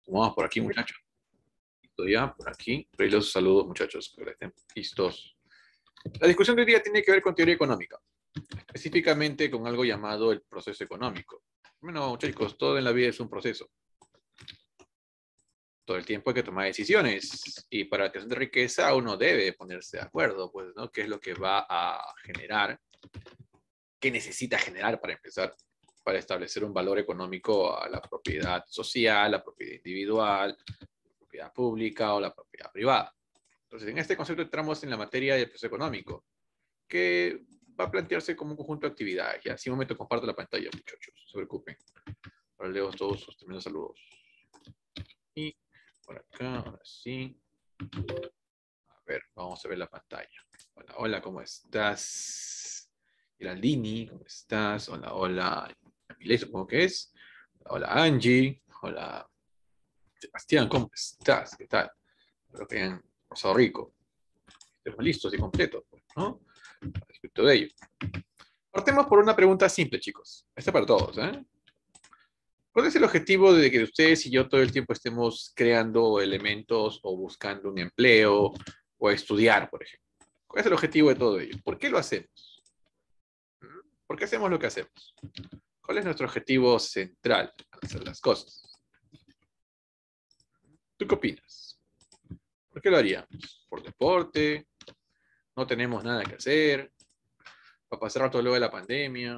Vamos por aquí, muchachos. Listo ya, por aquí. Por ahí los saludos, muchachos, que estén listos. La discusión de hoy día tiene que ver con teoría económica, específicamente con algo llamado el proceso económico. Bueno, chicos, todo en la vida es un proceso. Todo el tiempo hay que tomar decisiones y para la creación de riqueza uno debe ponerse de acuerdo, pues, ¿no? ¿Qué es lo que va a generar? ¿Qué necesita generar para empezar? Para establecer un valor económico a la propiedad social, la propiedad individual, la propiedad pública o la propiedad privada. Entonces, en este concepto entramos en la materia del proceso económico, que va a plantearse como un conjunto de actividades. Ya, si un momento comparto la pantalla, muchachos, no se preocupen. Ahora leo todos sus tremendos saludos. Y por acá, ahora sí. A ver, vamos a ver la pantalla. Hola, hola, ¿cómo estás? Geraldini, ¿cómo estás? Hola, hola. Miley, supongo que es. Hola, Angie. Hola, Sebastián, ¿cómo estás? ¿Qué tal? Espero que hayan pasado rico. Estemos listos y completos, pues, ¿no? Respecto de ello. Partemos por una pregunta simple, chicos. Esta para todos, ¿eh? ¿Cuál es el objetivo de que ustedes y yo todo el tiempo estemos creando elementos o buscando un empleo o estudiar, por ejemplo? ¿Cuál es el objetivo de todo ello? ¿Por qué lo hacemos? ¿Por qué hacemos lo que hacemos? ¿Cuál es nuestro objetivo central al hacer las cosas? ¿Tú qué opinas? ¿Por qué lo haríamos? ¿Por deporte? ¿No tenemos nada que hacer? ¿Para pasar rato luego de la pandemia?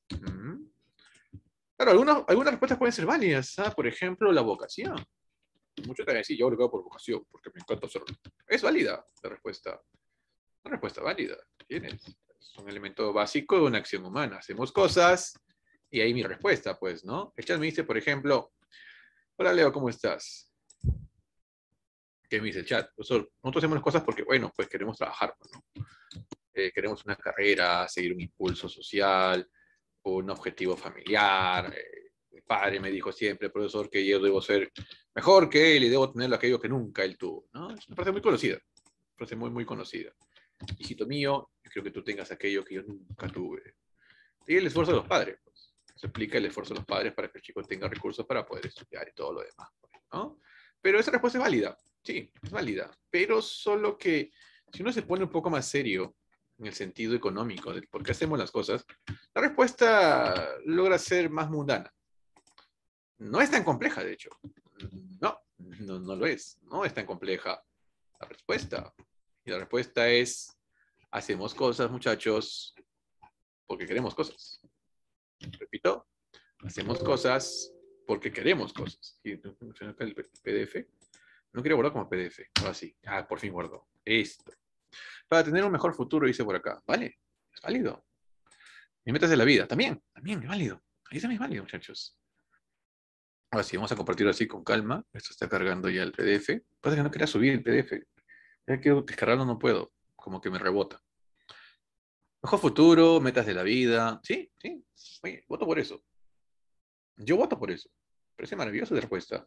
Claro, algunas respuestas pueden ser válidas, ¿sabes? Por ejemplo, la vocación. Muchos te van a decir, yo lo hago por vocación, porque me encanta hacerlo. Es válida la respuesta. Una respuesta válida. Tienes. Es un elemento básico de una acción humana. Hacemos cosas y ahí mi respuesta, pues, ¿no? El chat me dice, por ejemplo, hola Leo, ¿cómo estás? ¿Qué me dice el chat? Nosotros hacemos las cosas porque, bueno, pues queremos trabajar, ¿no? Queremos una carrera, seguir un impulso social, un objetivo familiar. Mi padre me dijo siempre, profesor, que yo debo ser mejor que él y debo tener aquello que nunca él tuvo, ¿no? Es una frase muy conocida, una frase muy, muy conocida. Hijito mío, yo creo que tú tengas aquello que yo nunca tuve. Y el esfuerzo de los padres, pues. Se explica el esfuerzo de los padres para que el chico tenga recursos para poder estudiar y todo lo demás, ¿no? Pero esa respuesta es válida, sí, es válida, pero solo que si uno se pone un poco más serio en el sentido económico de por qué hacemos las cosas, la respuesta logra ser más mundana. No es tan compleja, de hecho. No lo es. No es tan compleja la respuesta. Y la respuesta es, hacemos cosas, muchachos, porque queremos cosas. Repito, hacemos cosas porque queremos cosas. Y el PDF. No quería guardar como PDF. Ahora sí. Ah, por fin guardó. Esto. Para tener un mejor futuro, dice por acá. Vale, es válido. Mis metas de la vida, también es válido. Ahí también es válido, muchachos. Ahora sí, vamos a compartirlo así con calma. Esto está cargando ya el PDF. Pasa que no quería subir el PDF. Ya que descargarlo no puedo. Como que me rebota. Mejor futuro, metas de la vida. Sí, sí. Oye, voto por eso. Yo voto por eso. Parece maravillosa la respuesta.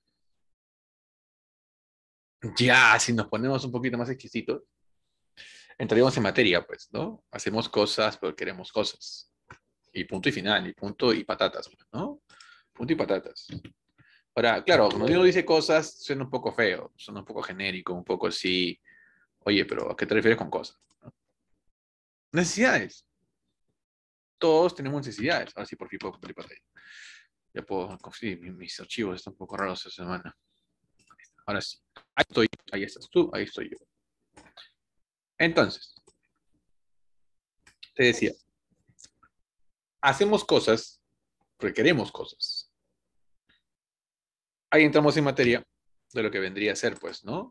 Ya, si nos ponemos un poquito más exquisitos, entraríamos en materia, pues, ¿no? Hacemos cosas porque queremos cosas. Y punto y final, y punto y patatas, ¿no? Punto y patatas. Ahora, claro, cuando uno dice cosas, suena un poco feo, suena un poco genérico, un poco así. Oye, pero ¿a qué te refieres con cosas? Necesidades. Todos tenemos necesidades. Ahora sí, por fin puedo compartir pantalla. Ya puedo, sí, mis archivos están un poco raros esta semana. Ahora sí. Ahí estoy, ahí estás tú, ahí estoy yo. Entonces, te decía, hacemos cosas porque queremos cosas. Ahí entramos en materia de lo que vendría a ser, pues, ¿no?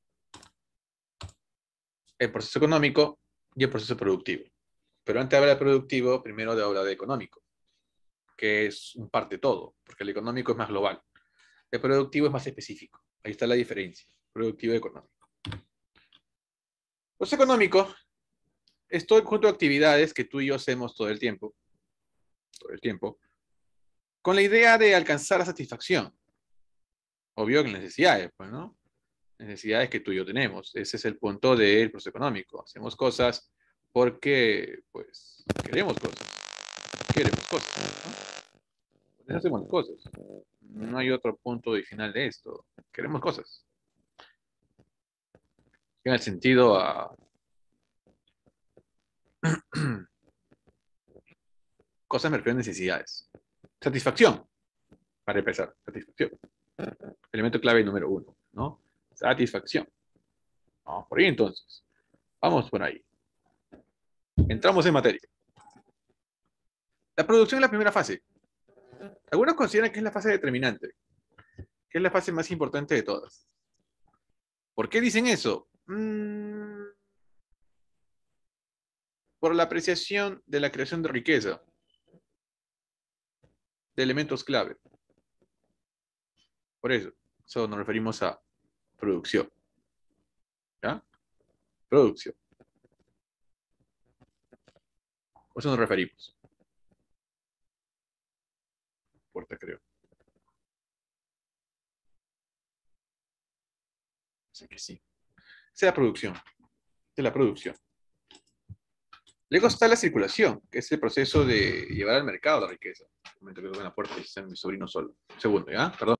El proceso económico y el proceso productivo. Pero antes de hablar de productivo, primero de hablar de económico, que es un parte de todo, porque el económico es más global. El productivo es más específico. Ahí está la diferencia. Productivo y económico. Proceso económico es todo el conjunto de actividades que tú y yo hacemos todo el tiempo, con la idea de alcanzar la satisfacción. Obvio que necesidades, pues, ¿no? Necesidades que tú y yo tenemos. Ese es el punto del proceso económico. Hacemos cosas porque, pues, queremos cosas. Queremos cosas, ¿no? Eso hacemos las cosas. No hay otro punto de final de esto. Queremos cosas. En el sentido a cosas me refiero a necesidades. Satisfacción, para empezar. Satisfacción. Elemento clave número uno, ¿no? Satisfacción. Vamos por ahí entonces. Vamos por ahí. Entramos en materia. La producción es la primera fase. Algunos consideran que es la fase determinante, que es la fase más importante de todas. ¿Por qué dicen eso? Por la apreciación de la creación de riqueza, de elementos clave. Por eso nos referimos a producción. ¿Ya? Producción. A eso nos referimos. Fuerte, creo. Así que sí. Esa es la producción. Esa es la producción. Luego está la circulación, que es el proceso de llevar al mercado la riqueza. Un momento que toco en la puerta y está mi sobrino solo. Un segundo, ¿ya? Perdón.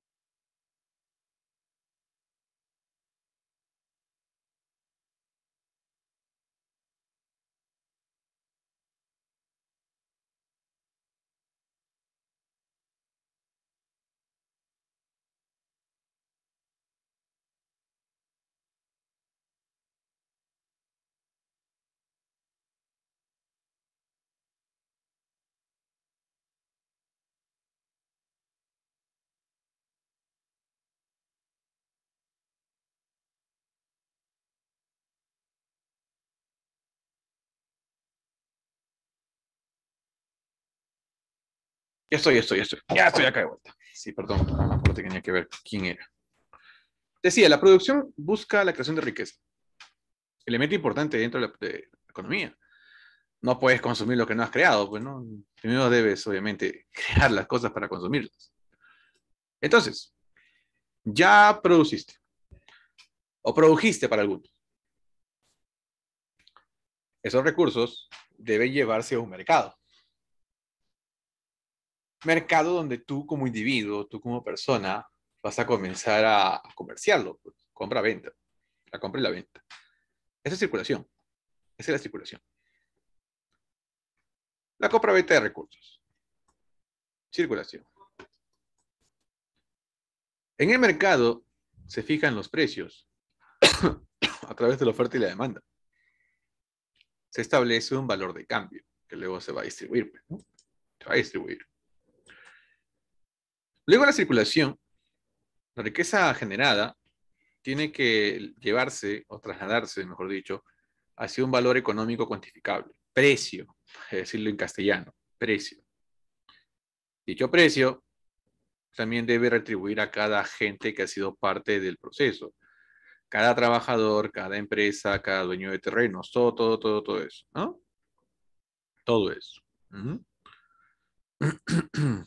Ya estoy acá de vuelta. Sí, perdón, no me acuerdo que tenía que ver quién era. Decía, la producción busca la creación de riqueza. Elemento importante dentro de la economía. No puedes consumir lo que no has creado, pues no. Primero debes, obviamente, crear las cosas para consumirlas. Entonces, ya produciste, o produjiste para algunos. Esos recursos deben llevarse a un mercado. Mercado donde tú como individuo, tú como persona, vas a comenzar a comerciarlo, pues, compra-venta, la compra y la venta. Esa es circulación, esa es la circulación. La compra-venta de recursos, circulación. En el mercado se fijan los precios a través de la oferta y la demanda. Se establece un valor de cambio que luego se va a distribuir, pues, ¿no? Se va a distribuir. Luego la circulación, la riqueza generada tiene que llevarse o trasladarse, mejor dicho, hacia un valor económico cuantificable. Precio, es decirlo en castellano, precio. Dicho precio también debe retribuir a cada agente que ha sido parte del proceso. Cada trabajador, cada empresa, cada dueño de terrenos, todo eso, ¿no? Todo eso. Uh -huh.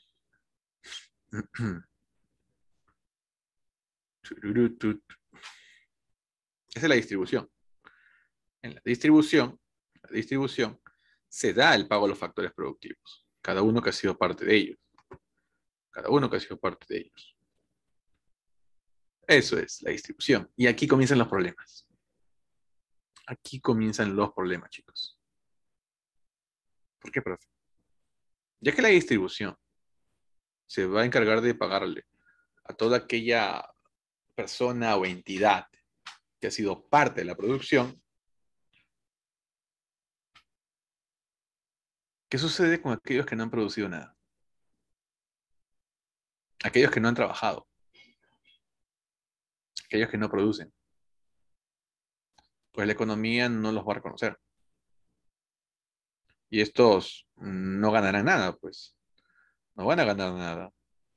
Esa es la distribución. En la distribución se da el pago a los factores productivos. Cada uno que ha sido parte de ellos. Cada uno que ha sido parte de ellos. Eso es la distribución. Y aquí comienzan los problemas. Aquí comienzan los problemas, chicos. ¿Por qué, profe? Ya que la distribución se va a encargar de pagarle a toda aquella persona o entidad que ha sido parte de la producción, ¿qué sucede con aquellos que no han producido nada? Aquellos que no han trabajado, aquellos que no producen. Pues la economía no los va a reconocer. Y estos no ganarán nada, pues. No van a ganar nada.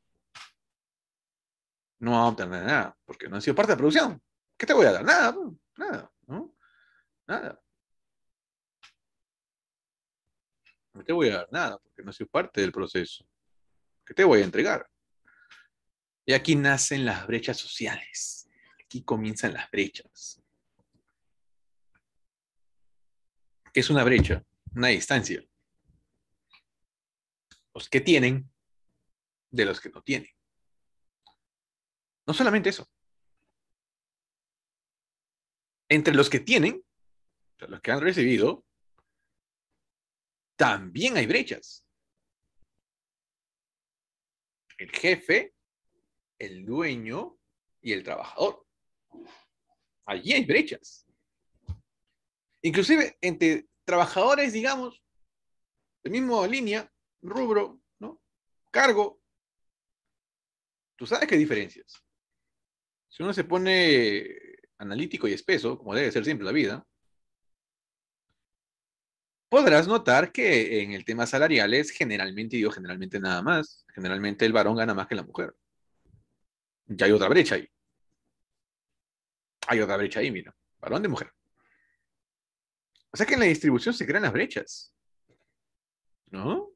No van a obtener nada, porque no han sido parte de la producción. ¿Qué te voy a dar? Nada, nada, ¿no? Nada. No te voy a dar nada, porque no he sido parte del proceso. ¿Qué te voy a entregar? Y aquí nacen las brechas sociales. Aquí comienzan las brechas. ¿Qué es una brecha? Una distancia. Los que tienen de los que no tienen. No solamente eso, entre los que tienen, o sea, los que han recibido, también hay brechas. El jefe, el dueño y el trabajador. Allí hay brechas. Inclusive entre trabajadores, digamos, de misma línea, rubro, ¿no? Cargo, tú sabes qué diferencias. Si uno se pone analítico y espeso, como debe ser siempre la vida, podrás notar que en el tema salariales, generalmente, digo generalmente nada más, generalmente el varón gana más que la mujer. Ya hay otra brecha ahí. Hay otra brecha ahí, mira. Varón de mujer. O sea que en la distribución se crean las brechas, ¿no?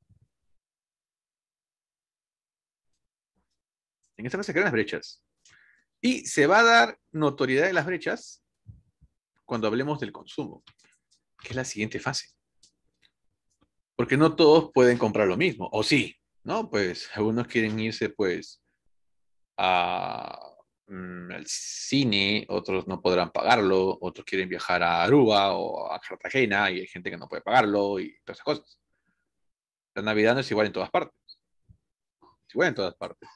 En esta fase se crean las brechas. Y se va a dar notoriedad de las brechas cuando hablemos del consumo, que es la siguiente fase. Porque no todos pueden comprar lo mismo, o sí, ¿no? Pues algunos quieren irse, pues, a, al cine, otros no podrán pagarlo, otros quieren viajar a Aruba o a Cartagena y hay gente que no puede pagarlo y todas esas cosas. La Navidad no es igual en todas partes, es igual en todas partes.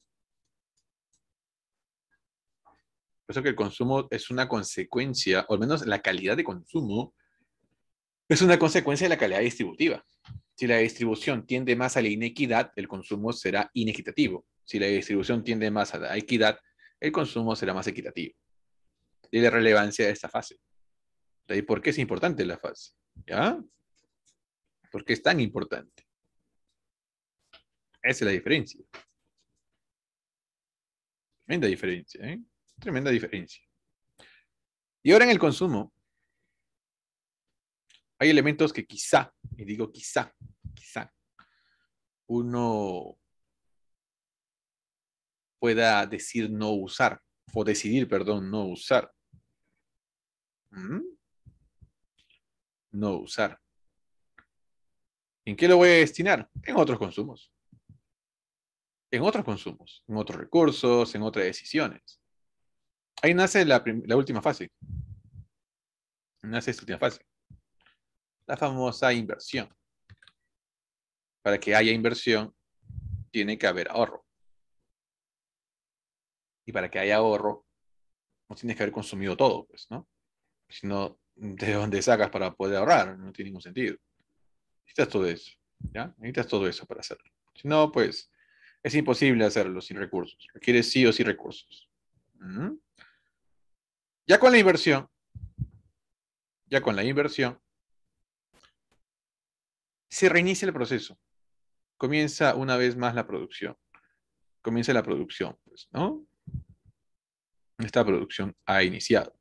Por eso que el consumo es una consecuencia, o al menos la calidad de consumo, es una consecuencia de la calidad distributiva. Si la distribución tiende más a la inequidad, el consumo será inequitativo. Si la distribución tiende más a la equidad, el consumo será más equitativo. Y la relevancia de esta fase. De ahí, ¿por qué es importante la fase? ¿Ya? ¿Por qué es tan importante? Esa es la diferencia. Tremenda diferencia, ¿eh? Tremenda diferencia. Y ahora en el consumo, hay elementos que quizá, y digo quizá, uno pueda decir no usar, o decidir, perdón, no usar. ¿Mm? No usar. ¿En qué lo voy a destinar? En otros consumos. En otros consumos, en otros recursos, en otras decisiones. Ahí nace la última fase. Nace esta última fase. La famosa inversión. Para que haya inversión, tiene que haber ahorro. Y para que haya ahorro, no tienes que haber consumido todo, pues, ¿no? Si no, ¿de dónde sacas para poder ahorrar? No tiene ningún sentido. Necesitas todo eso, ¿ya? Necesitas todo eso para hacerlo. Si no, pues, es imposible hacerlo sin recursos. Requiere sí o sí recursos. ¿Mm? Ya con la inversión, ya con la inversión, se reinicia el proceso. Comienza una vez más la producción. Comienza la producción, pues, ¿no? Esta producción ha iniciado.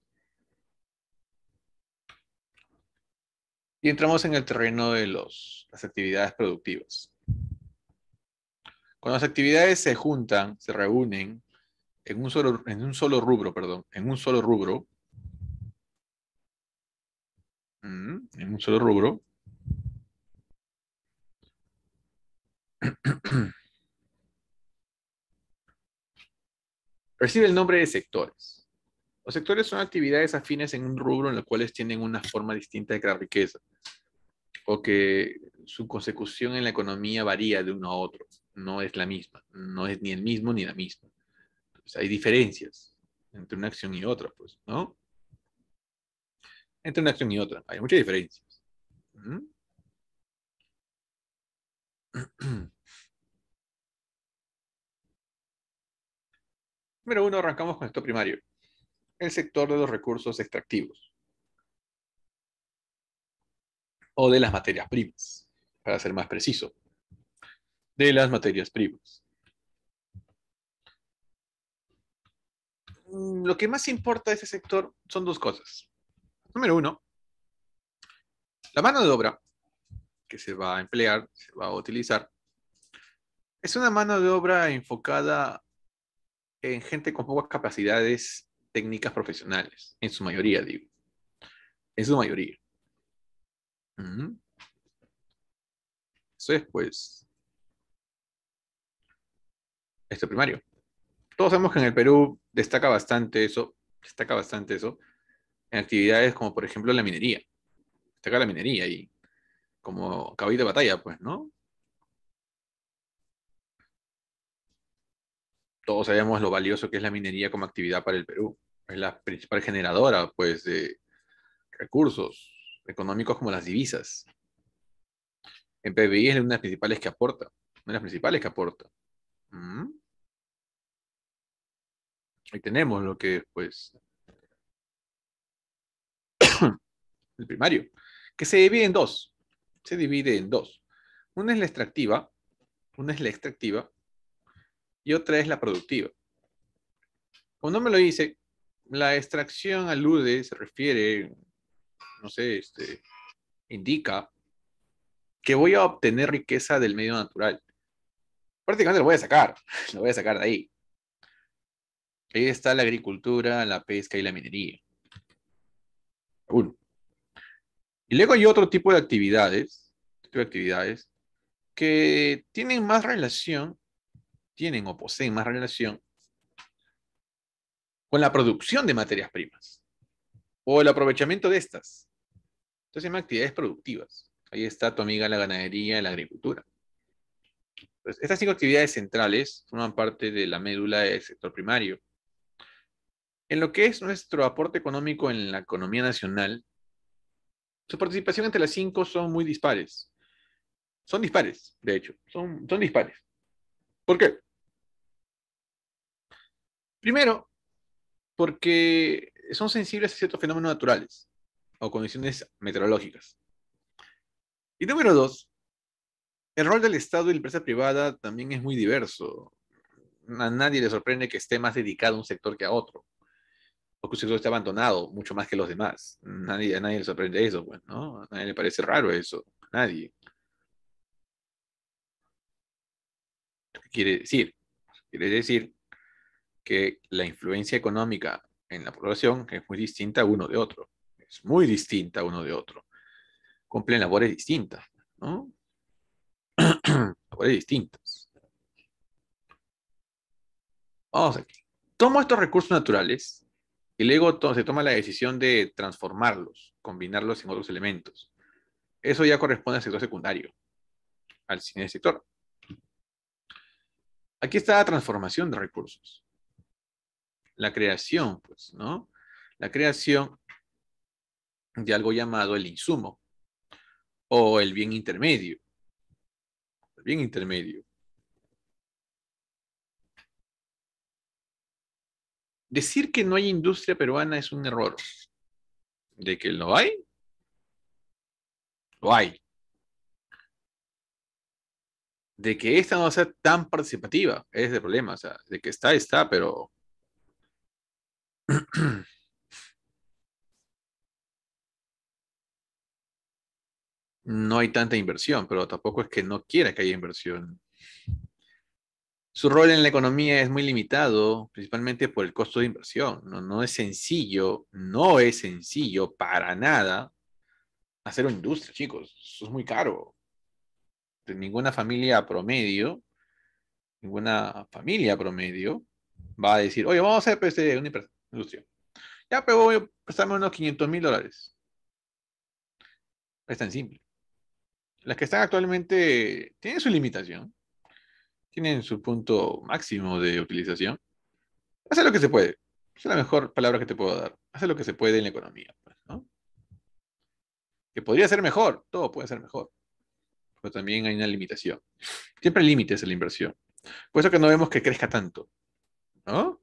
Y entramos en el terreno de las actividades productivas. Cuando las actividades se juntan, se reúnen en un solo rubro, perdón, en un solo rubro, recibe el nombre de sectores. Los sectores son actividades afines en un rubro en los cuales tienen una forma distinta de crear riqueza o que su consecución en la economía varía de uno a otro. No es la misma, no es ni el mismo ni la misma. Entonces, hay diferencias entre una acción y otra, pues, ¿no? Entre una acción y otra, hay muchas diferencias. ¿Mm? Número uno, arrancamos con esto primario. El sector de los recursos extractivos o de las materias primas, para ser más preciso, de las materias primas. Lo que más importa de ese sector son dos cosas. Número uno, la mano de obra que se va a emplear, se va a utilizar, es una mano de obra enfocada en gente con pocas capacidades técnicas profesionales, en su mayoría, digo, en su mayoría. Eso es, pues, sector primario. Todos sabemos que en el Perú destaca bastante eso, en actividades como por ejemplo la minería. Destaca la minería y como caballito de batalla, pues, ¿no? Todos sabemos lo valioso que es la minería como actividad para el Perú. Es la principal generadora, pues, de recursos económicos como las divisas. En PBI es una de las principales que aporta. Una de las principales que aporta. Mm. Ahí tenemos lo que es, pues, el primario, que se divide en dos. Se divide en dos. Una es la extractiva, una es la extractiva y otra es la productiva. Como no me lo dice, la extracción alude, se refiere, no sé, indica que voy a obtener riqueza del medio natural. Prácticamente lo voy a sacar, lo voy a sacar de ahí. Ahí está la agricultura, la pesca y la minería. Uno. Y luego hay otro tipo de actividades que tienen más relación, tienen o poseen más relación con la producción de materias primas o el aprovechamiento de estas. Entonces se llaman actividades productivas. Ahí está tu amiga la ganadería y la agricultura. Pues estas cinco actividades centrales forman parte de la médula del sector primario. En lo que es nuestro aporte económico en la economía nacional, su participación entre las cinco son muy dispares. Son dispares, de hecho, son dispares. ¿Por qué? Primero, porque son sensibles a ciertos fenómenos naturales o condiciones meteorológicas. Y número dos, el rol del Estado y la empresa privada también es muy diverso. A nadie le sorprende que esté más dedicado a un sector que a otro, o que un sector esté abandonado mucho más que los demás. A nadie le sorprende eso, pues, ¿no? A nadie le parece raro eso. A nadie. ¿Qué quiere decir? Quiere decir que la influencia económica en la población es muy distinta uno de otro. Es muy distinta uno de otro. Cumplen labores distintas, ¿no? Labores distintas. Vamos aquí. Tomo estos recursos naturales y luego se toma la decisión de transformarlos, combinarlos en otros elementos. Eso ya corresponde al sector secundario, al cine sector. Aquí está la transformación de recursos. La creación, pues, ¿no? La creación de algo llamado el insumo o el bien intermedio. El bien intermedio. Decir que no hay industria peruana es un error. De que lo hay, lo hay. De que esta no va a ser tan participativa, es el problema. O sea, de que está, está, pero no hay tanta inversión, pero tampoco es que no quiera que haya inversión. Su rol en la economía es muy limitado, principalmente por el costo de inversión. No, no es sencillo, no es sencillo para nada hacer una industria, chicos. Eso es muy caro. Ninguna familia promedio, ninguna familia promedio va a decir, oye, vamos a hacer pues, una industria. Ya, pero voy a prestarme unos $500,000. Es tan simple. Las que están actualmente tienen su limitación, tienen su punto máximo de utilización. Hace lo que se puede. Es la mejor palabra que te puedo dar. Hace lo que se puede en la economía, pues, ¿no? Que podría ser mejor, todo puede ser mejor, pero también hay una limitación. Siempre hay límites en la inversión. Por eso que no vemos que crezca tanto, ¿no?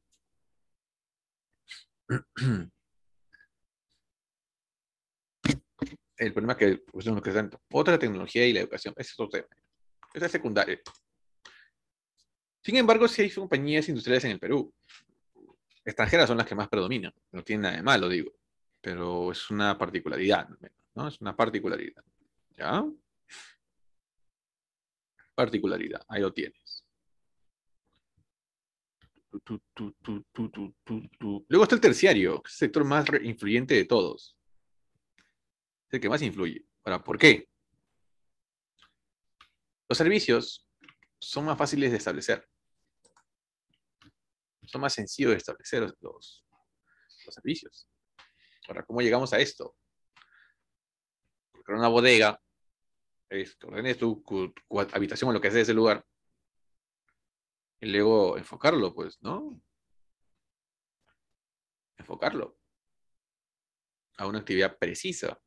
El problema es que pues, no crece tanto. Otra tecnología y la educación, ese es otro tema. Ese es secundario. Sin embargo, sí hay compañías industriales en el Perú. Extranjeras son las que más predominan. No tiene nada de malo, digo. Pero es una particularidad, ¿no? Es una particularidad. ¿Ya? Particularidad. Ahí lo tienes. Luego está el terciario, que es el sector más influyente de todos. Es el que más influye. Ahora, ¿por qué? Los servicios son más fáciles de establecer. Son más sencillos de establecer los servicios. Ahora, ¿cómo llegamos a esto? Porque una bodega es que ordenes tu habitación o lo que sea de ese lugar y luego enfocarlo, pues, ¿no? Enfocarlo a una actividad precisa.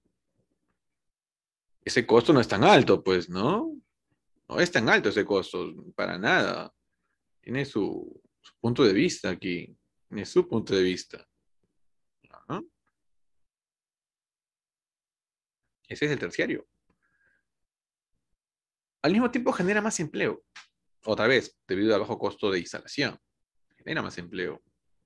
Ese costo no es tan alto, pues, ¿no? No es tan alto ese costo, para nada. Tiene su punto de vista aquí. Tiene su punto de vista. ¿No? Ese es el terciario. Al mismo tiempo genera más empleo. Otra vez, debido al bajo costo de instalación. Genera más empleo.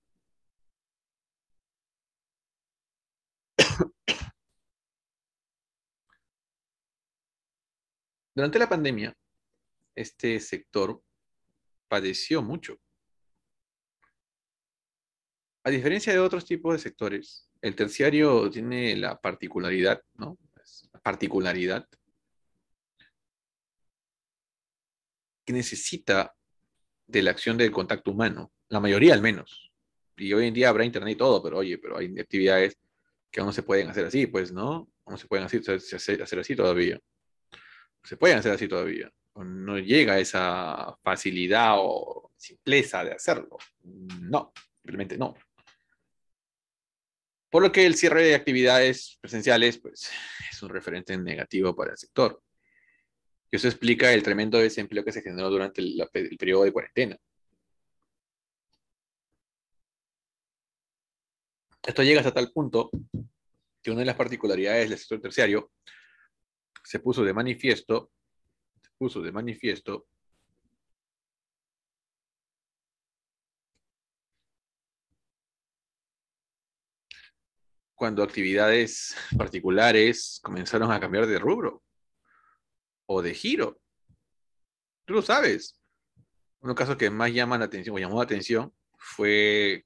Durante la pandemia, este sector padeció mucho. A diferencia de otros tipos de sectores, el terciario tiene la particularidad, ¿no? La particularidad que necesita de la acción del contacto humano, la mayoría al menos. Y hoy en día habrá internet y todo, pero oye, pero hay actividades que aún no se pueden hacer así, pues, ¿no? No se pueden hacer así todavía. Se pueden hacer así todavía. No llega esa facilidad o simpleza de hacerlo. No, simplemente no. Por lo que el cierre de actividades presenciales, pues, es un referente negativo para el sector. Y eso explica el tremendo desempleo que se generó durante el periodo de cuarentena. Esto llega hasta tal punto que una de las particularidades del sector terciario se puso de manifiesto, se puso de manifiesto cuando actividades particulares comenzaron a cambiar de rubro o de giro. Tú lo sabes. Uno caso que más llama la atención o llamó la atención fue...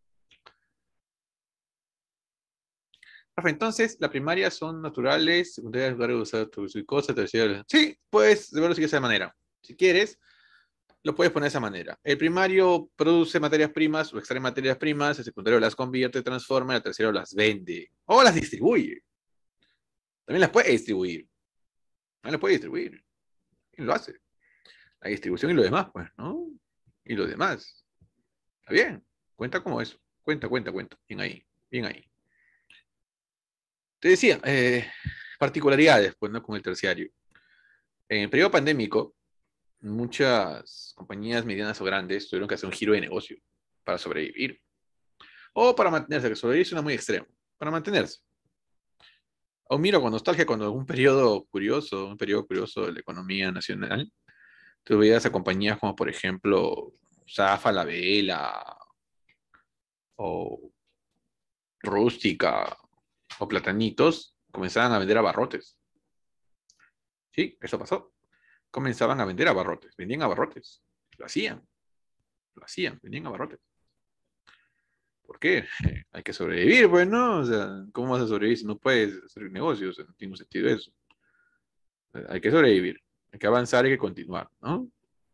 Rafa, entonces, la primaria son naturales, secundarias, lugares de usar tu cosa, terciarias. Sí, puedes verlo de esa manera. Si quieres, lo puedes poner de esa manera. El primario produce materias primas o extrae materias primas, el secundario las convierte, transforma, el terciario las vende o las distribuye. También las puede distribuir. También las puede distribuir. ¿Quién lo hace? La distribución y lo demás, pues, ¿no? Y lo demás. Está bien. Cuenta como eso. Cuenta. Bien ahí. Bien ahí. Te decía, particularidades, pues, ¿no? Con el terciario. En el periodo pandémico, muchas compañías medianas o grandes tuvieron que hacer un giro de negocio para sobrevivir. O para mantenerse, que sobrevivir suena muy extremo. Para mantenerse. O miro con nostalgia cuando un periodo curioso de la economía nacional, tú veías a compañías como, por ejemplo, Zafa, La Vela, o Rústica, o Platanitos, comenzaban a vender abarrotes. Sí, eso pasó. Comenzaban a vender abarrotes, vendían abarrotes. Lo hacían, lo hacían, vendían abarrotes. ¿Por qué? Hay que sobrevivir, pues, ¿no? O sea, ¿cómo vas a sobrevivir si no puedes hacer negocios? No tiene sentido eso. Hay que sobrevivir, hay que avanzar, hay que continuar, ¿no?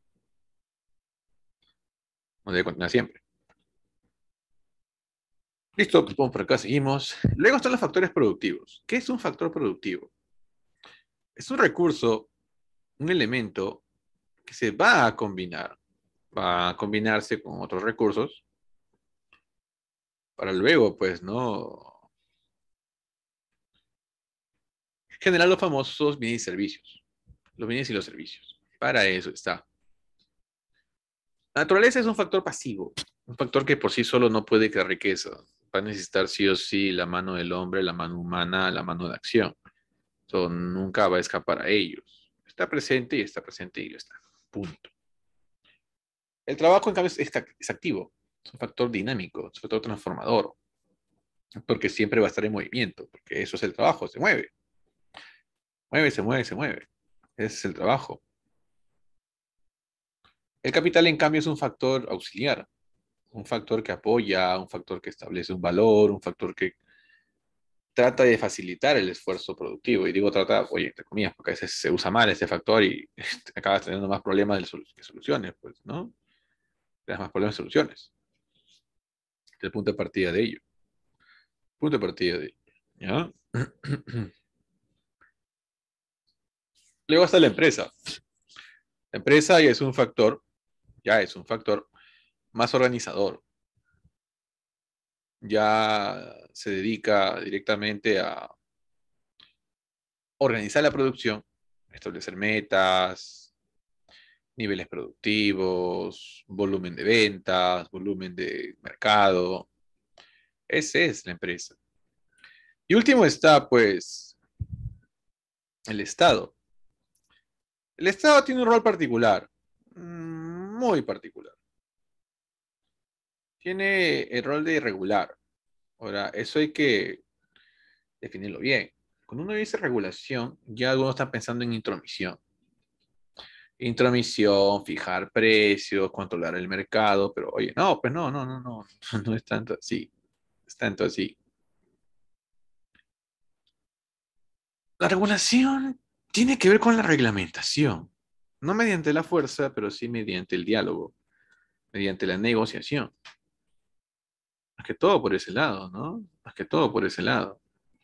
No debe continuar siempre. Listo, pues vamos por acá, seguimos. Luego están los factores productivos. ¿Qué es un factor productivo? Es un recurso, un elemento que se va a combinarse con otros recursos para luego, pues, ¿no? Generar los famosos bienes y servicios. Los bienes y los servicios. Para eso está. La naturaleza es un factor pasivo, un factor que por sí solo no puede crear riqueza. Va a necesitar sí o sí la mano del hombre, la mano humana, la mano de acción. Eso nunca va a escapar a ellos. Está presente y ya está. Punto. El trabajo, en cambio, es activo. Es un factor dinámico, es un factor transformador. Porque siempre va a estar en movimiento, porque eso es el trabajo, se mueve. Se mueve. Ese es el trabajo. El capital, en cambio, es un factor auxiliar, un factor que apoya, un factor que establece un valor, un factor que trata de facilitar el esfuerzo productivo. Y digo trata, oye, entre comillas, porque a veces se usa mal este factor y acabas teniendo más problemas que soluciones, pues, ¿no? Tienes más problemas que soluciones. El punto de partida de ello. Punto de partida de ello. ¿Ya? Luego está la empresa. La empresa ya es un factor más organizador. Ya se dedica directamente a organizar la producción, establecer metas, niveles productivos, volumen de ventas, volumen de mercado. Esa es la empresa. Y último está, pues, el Estado. El Estado tiene un rol particular, muy particular. Tiene el rol de regular. Ahora, eso hay que definirlo bien. Cuando uno dice regulación, ya algunos están pensando en intromisión. Intromisión, fijar precios, controlar el mercado, pero oye, no, pues no, no es tanto así. Es tanto así. La regulación tiene que ver con la reglamentación, no mediante la fuerza, pero sí mediante el diálogo, mediante la negociación. Más que todo por ese lado, ¿no? Más que todo por ese lado.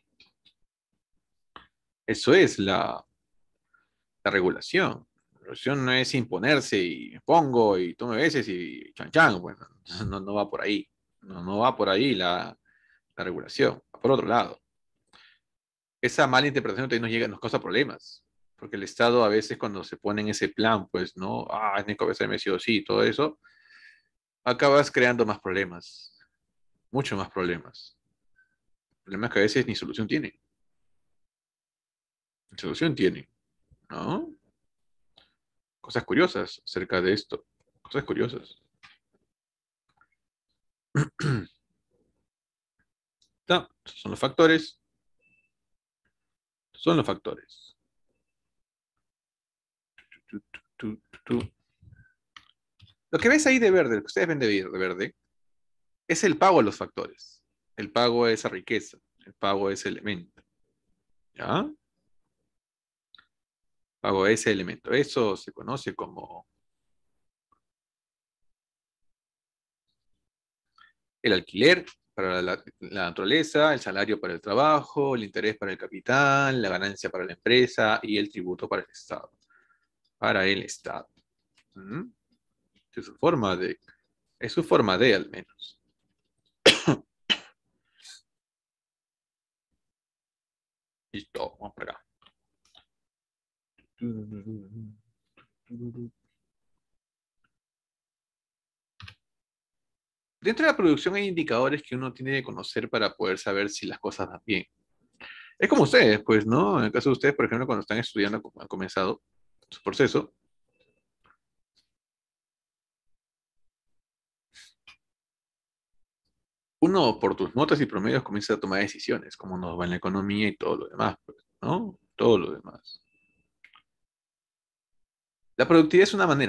Eso es la regulación. La regulación no es imponerse y me pongo y tú me beses y chan chan. Bueno, no va por ahí. No va por ahí la regulación. Va por otro lado. Esa mala interpretación también nos causa problemas. Porque el Estado a veces cuando se pone en ese plan, pues, ¿no? Es mi cabeza de Messi o sí, todo eso, acabas creando más problemas. Mucho más problemas. Problemas que a veces ni solución tienen. Ni solución tienen, ¿no? Cosas curiosas acerca de esto. Cosas curiosas. No, esos son los factores. Son los factores. Lo que ves ahí de verde, lo que ustedes ven de verde, es el pago a los factores. El pago a esa riqueza. El pago a ese elemento. ¿Ya? Pago a ese elemento. Eso se conoce como el alquiler para la naturaleza, el salario para el trabajo, el interés para el capital, la ganancia para la empresa y el tributo para el Estado. Para el Estado. ¿Mm? Es su forma de al menos. Listo, vamos para acá. Dentro de la producción hay indicadores que uno tiene que conocer para poder saber si las cosas van bien. Es como ustedes, pues, ¿no? En el caso de ustedes, por ejemplo, cuando están estudiando, como han comenzado su proceso, uno por tus notas y promedios comienza a tomar decisiones, como nos va en la economía y todo lo demás, pues, ¿no? Todo lo demás. La productividad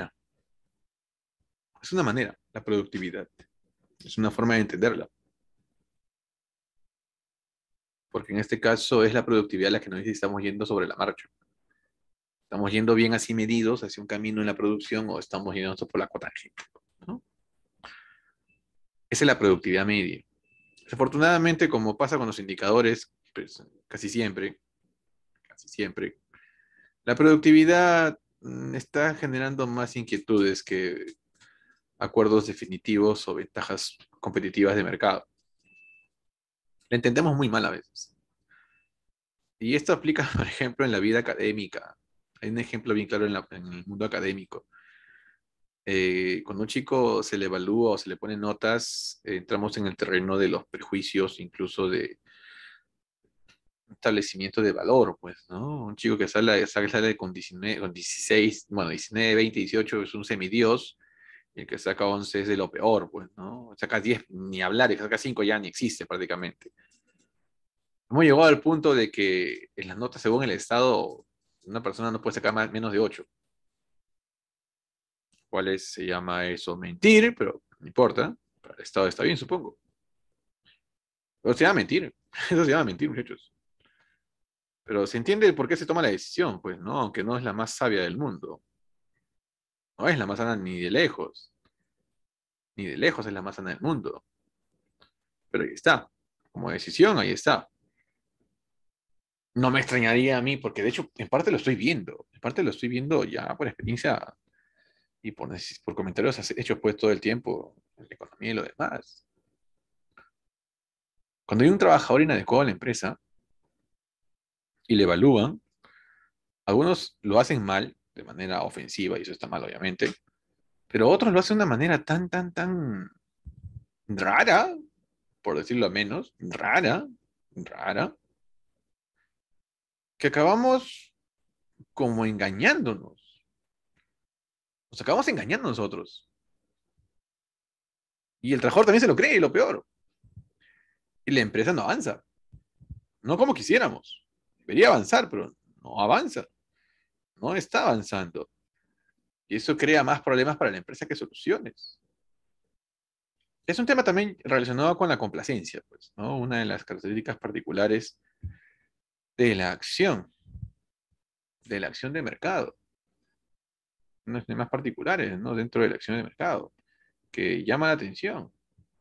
es una manera, la productividad. Es una forma de entenderla, porque en este caso es la productividad la que nos dice si estamos yendo sobre la marcha. ¿Estamos yendo bien así medidos hacia un camino en la producción o estamos yendo por la cuatangente, ¿no? Esa es la productividad media. Desafortunadamente, como pasa con los indicadores, pues casi siempre, la productividad está generando más inquietudes que acuerdos definitivos o ventajas competitivas de mercado. La entendemos muy mal a veces. Y esto aplica, por ejemplo, en la vida académica. Hay un ejemplo bien claro en el mundo académico. Cuando a un chico se le evalúa o se le pone notas, entramos en el terreno de los prejuicios, incluso de establecimiento de valor, pues, ¿no? Un chico que sale con 19, con 16, bueno, 19, 20, 18 es un semidios, y el que saca 11 es de lo peor, pues, ¿no? Saca 10 ni hablar, y saca 5 ya ni existe prácticamente. Hemos llegado al punto de que en las notas, según el Estado, una persona no puede sacar menos de 8. Se llama eso? Mentir, pero no importa. Para el Estado está bien, supongo. Pero se llama mentir. Eso se llama mentir, muchachos. Pero se entiende por qué se toma la decisión, pues, ¿no? Aunque no es la más sabia del mundo. No es la más sana ni de lejos. Ni de lejos es la más sana del mundo. Pero ahí está. Como decisión, ahí está. No me extrañaría a mí, porque de hecho, en parte lo estoy viendo. En parte lo estoy viendo ya por experiencia y por comentarios hechos pues todo el tiempo en la economía y lo demás. Cuando hay un trabajador inadecuado en la empresa y le evalúan, algunos lo hacen mal, de manera ofensiva, y eso está mal, obviamente, pero otros lo hacen de una manera tan rara, por decirlo menos, rara, que acabamos como engañándonos. Nos acabamos engañando nosotros. Y el trabajador también se lo cree, y lo peor. Y la empresa no avanza. No como quisiéramos. Debería avanzar, pero no avanza. No está avanzando. Y eso crea más problemas para la empresa que soluciones. Es un tema también relacionado con la complacencia, pues, ¿no? Una de las características particulares de la acción, de mercado. Unos temas particulares, ¿no? Dentro de la acción de mercado, que llama la atención.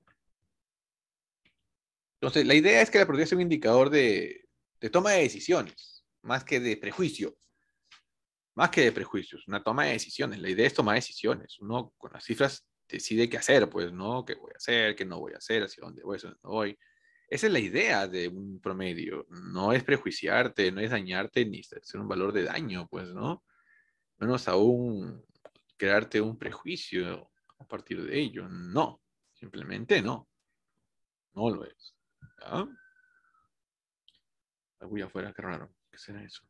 Entonces, la idea es que la productividad sea un indicador de toma de decisiones, más que de prejuicio. Más que de prejuicios, una toma de decisiones. La idea es tomar decisiones. Uno con las cifras decide qué hacer, pues, ¿no? ¿Qué voy a hacer? ¿Qué no voy a hacer? ¿Hacia dónde voy? ¿Hacia dónde no voy? Esa es la idea de un promedio. No es prejuiciarte, no es dañarte, ni ser un valor de daño, pues, ¿no? Menos aún crearte un prejuicio a partir de ello. No, simplemente no. No lo es. ¿Ya? Uy, afuera, qué raro. ¿Qué será eso?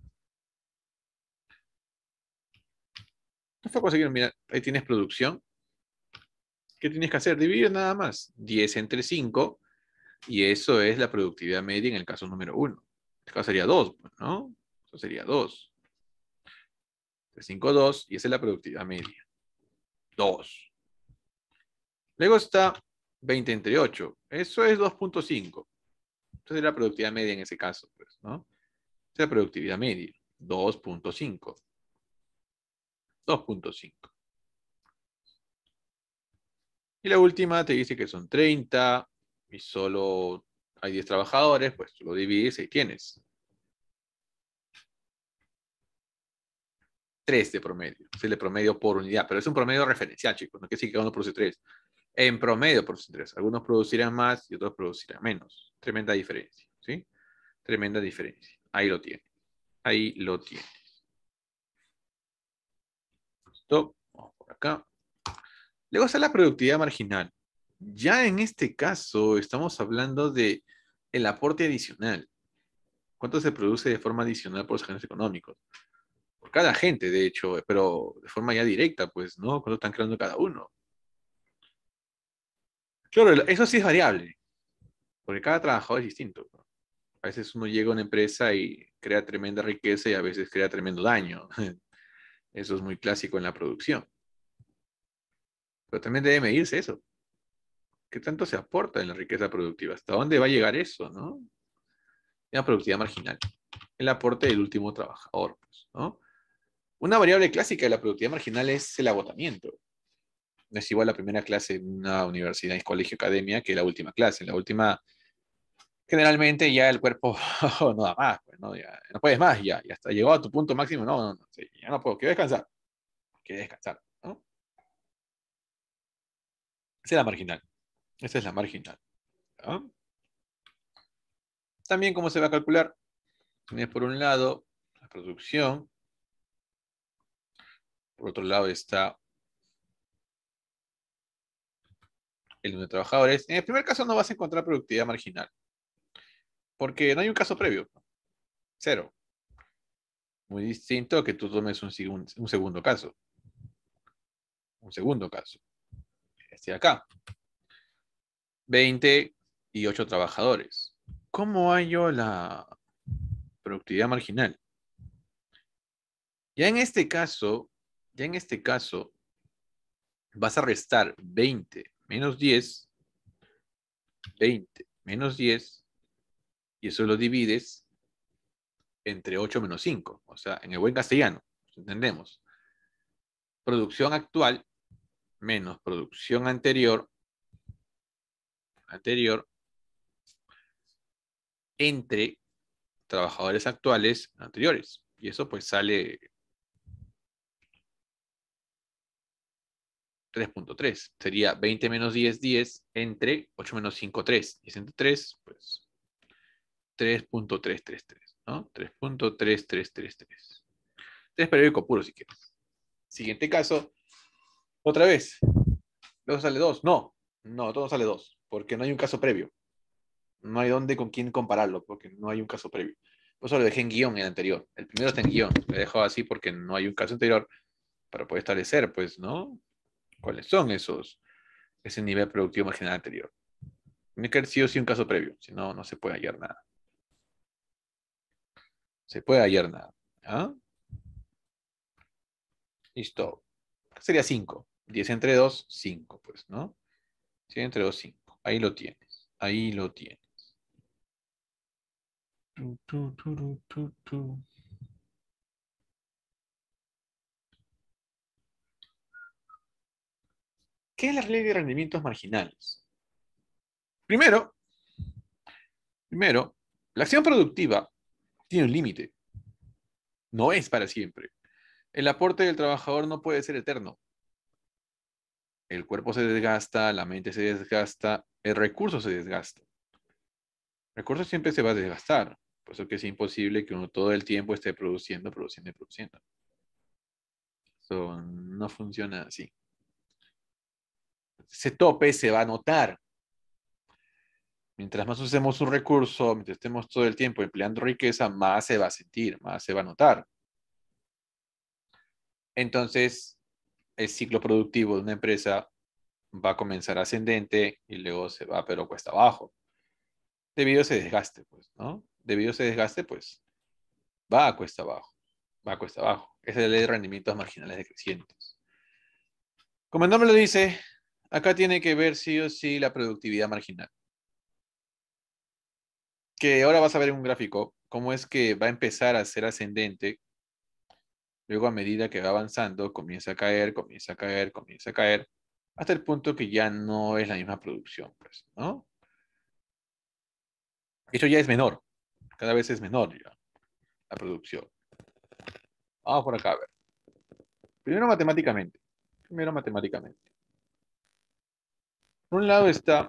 No fue conseguir, mira, ahí tienes producción. ¿Qué tienes que hacer? Dividir nada más. 10 entre 5 y eso es la productividad media en el caso número uno. En este caso sería 2, ¿no? Eso sería 2. De 5, 2 y esa es la productividad media. 2. Luego está 20 entre 8. Eso es 2.5. Entonces es la productividad media en ese caso, pues, ¿no? Esa es la productividad media. 2.5. 2.5. Y la última te dice que son 30 y solo hay 10 trabajadores, pues tú lo divides y tienes 3 de promedio. Es el de promedio por unidad, pero es un promedio referencial, chicos. No quiere decir que uno produce 3. En promedio produce 3. Algunos producirán más y otros producirán menos. Tremenda diferencia, ¿sí? Tremenda diferencia. Ahí lo tiene. Ahí lo tiene. Listo. Vamos por acá. Luego está la productividad marginal. Ya en este caso estamos hablando de el aporte adicional. ¿Cuánto se produce de forma adicional por los agentes económicos? Por cada agente, de hecho, pero de forma ya directa, pues, ¿no? ¿Cuánto están creando cada uno? Claro, eso sí es variable, porque cada trabajador es distinto. A veces uno llega a una empresa y crea tremenda riqueza y a veces crea tremendo daño. Eso es muy clásico en la producción. Pero también debe medirse eso. ¿Qué tanto se aporta en la riqueza productiva? ¿Hasta dónde va a llegar eso, no? La productividad marginal. El aporte del último trabajador, pues, ¿no? Una variable clásica de la productividad marginal es el agotamiento. No es igual la primera clase en una universidad, en colegio, academia, que la última clase. En la última, generalmente ya el cuerpo no da más, pues, ¿no? Ya, no puedes más, ya hasta llegó a tu punto máximo, no, sí, ya no puedo, quiero descansar, ¿no? Esa es la marginal, esa es la marginal, ¿no? También, ¿cómo se va a calcular? Tienes por un lado la producción, por otro lado está el número de trabajadores. En el primer caso no vas a encontrar productividad marginal, porque no hay un caso previo, cero. Muy distinto a que tú tomes un segundo caso. Un segundo caso. Este de acá. 28 trabajadores. ¿Cómo hallo la productividad marginal? Ya en este caso, ya en este caso, vas a restar 20 menos 10, 20 menos 10, y eso lo divides entre 8 menos 5. O sea, en el buen castellano, entendemos. Producción actual menos producción anterior entre trabajadores actuales anteriores. Y eso pues sale 3.3. Sería 20 menos 10, 10 entre 8 menos 5, 3. 10 entre 3, pues 3.333, ¿no? 3.3333. 3 periódico puro si quieres. Siguiente caso, otra vez. Luego sale 2. No, no, todo sale 2, porque no hay un caso previo. No hay dónde con quién compararlo, porque no hay un caso previo. Por eso lo dejé en guión el anterior. El primero está en guión. Lo he dejado así porque no hay un caso anterior para poder establecer, pues, ¿no? ¿Cuáles son ese nivel productivo marginal anterior? Tiene que haber sí o sí un caso previo, si no, no se puede hallar nada. Se puede hallar nada. ¿Ah? Listo. Sería 5. 10 entre 2, 5, pues, ¿no? 100 entre 2, 5. Ahí lo tienes. Ahí lo tienes. ¿Qué es la ley de rendimientos marginales? Primero, primero, la acción productiva tiene un límite. No es para siempre. El aporte del trabajador no puede ser eterno. El cuerpo se desgasta, la mente se desgasta, el recurso se desgasta. El recurso siempre se va a desgastar. Por eso que es imposible que uno todo el tiempo esté produciendo, produciendo y produciendo. Eso no funciona así. Ese tope se va a notar. Mientras más usemos un recurso, mientras estemos todo el tiempo empleando riqueza, más se va a sentir, más se va a notar. Entonces, el ciclo productivo de una empresa va a comenzar ascendente y luego se va, pero cuesta abajo. Debido a ese desgaste, pues, ¿no? Debido a ese desgaste, pues, va a cuesta abajo. Va a cuesta abajo. Esa es la ley de rendimientos marginales decrecientes. Como el nombre lo dice, acá tiene que ver sí o sí la productividad marginal. Que ahora vas a ver en un gráfico cómo es que va a empezar a ser ascendente. Luego, a medida que va avanzando, comienza a caer, comienza a caer, comienza a caer, hasta el punto que ya no es la misma producción, pues, ¿no? Eso ya es menor. Cada vez es menor ya la producción. Vamos por acá a ver. Primero matemáticamente. Primero matemáticamente. Por un lado está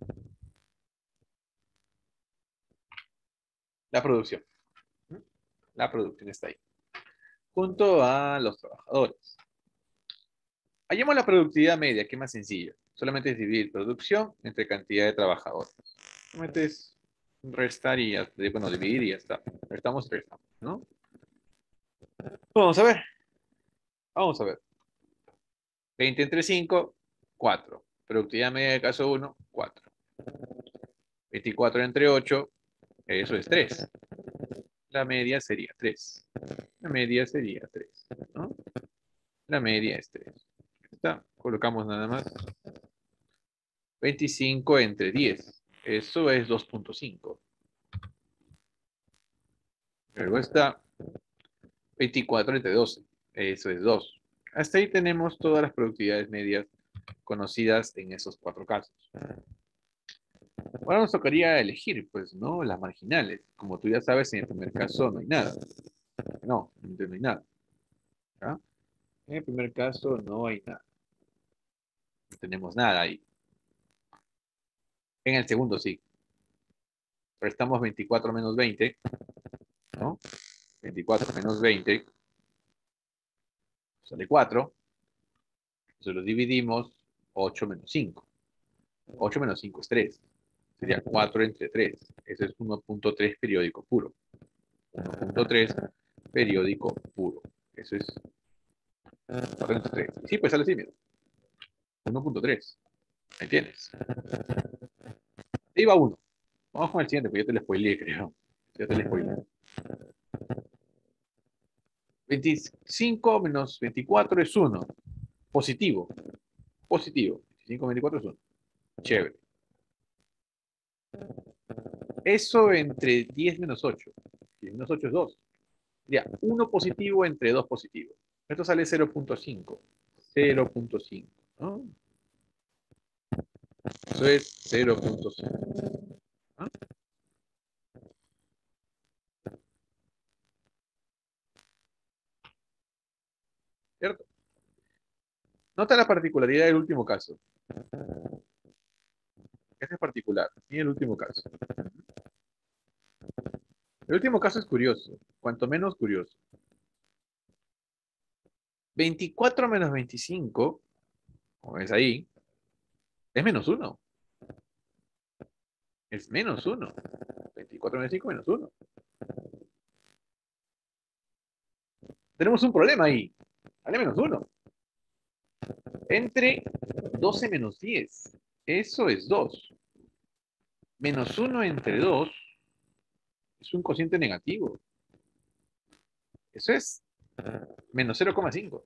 la producción. La producción está ahí. Junto a los trabajadores. Hallemos la productividad media, que es más sencillo. Solamente es dividir producción entre cantidad de trabajadores. Solamente es restar y, bueno, dividir y ya está. Restamos y restamos, ¿no? Vamos a ver. Vamos a ver. 20 entre 5, 4. Productividad media del caso 1, 4. 24 entre 8, eso es 3. La media sería 3. La media sería 3, ¿no? La media es 3. Está. Colocamos nada más. 25 entre 10. Eso es 2.5. Luego está 24 entre 12. Eso es 2. Hasta ahí tenemos todas las productividades medias conocidas en esos 4 casos. Ahora nos tocaría elegir, pues, ¿no? Las marginales. Como tú ya sabes, en el primer caso no hay nada. No, no hay nada. ¿Ya? En el primer caso no hay nada. No tenemos nada ahí. En el segundo sí. Restamos 24 menos 20, ¿no? 24 menos 20 sale 4. Entonces lo dividimos 8 menos 5. 8 menos 5 es 3. Sería 4 entre 3. Eso es 1.3 periódico puro. 1.3 periódico puro. Eso es 4 entre 3. Sí, pues sale así, mira. 1.3. Ahí tienes. Ahí va 1. Vamos con el siguiente, porque ya te lo spoileé, creo. Ya te lo spoileé. 25 menos 24 es 1. Positivo. Positivo. 25 menos 24 es 1. Chévere. Eso entre 10 menos 8. 10 menos 8 es 2. Sería 1 positivo entre 2 positivos. Esto sale 0.5. 0.5. ¿No? Eso es 0.5. ¿No? Nota la particularidad del último caso. Este es particular. Y el último caso. El último caso es curioso. Cuanto menos curioso. 24 menos 25, como ves ahí, es menos uno. Es menos uno. 24 menos 5 menos uno. Tenemos un problema ahí. Vale menos uno. Entre 12 menos 10. Eso es 2. Menos uno entre 2 es un cociente negativo. Eso es menos 0,5.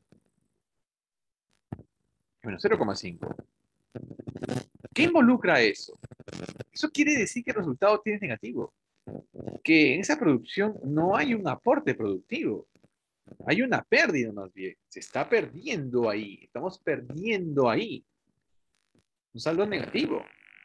Menos 0,5. ¿Qué involucra eso? Eso quiere decir que el resultado tiene negativo. Que en esa producción no hay un aporte productivo. Hay una pérdida más bien. Se está perdiendo ahí. Estamos perdiendo ahí. Un saldo negativo.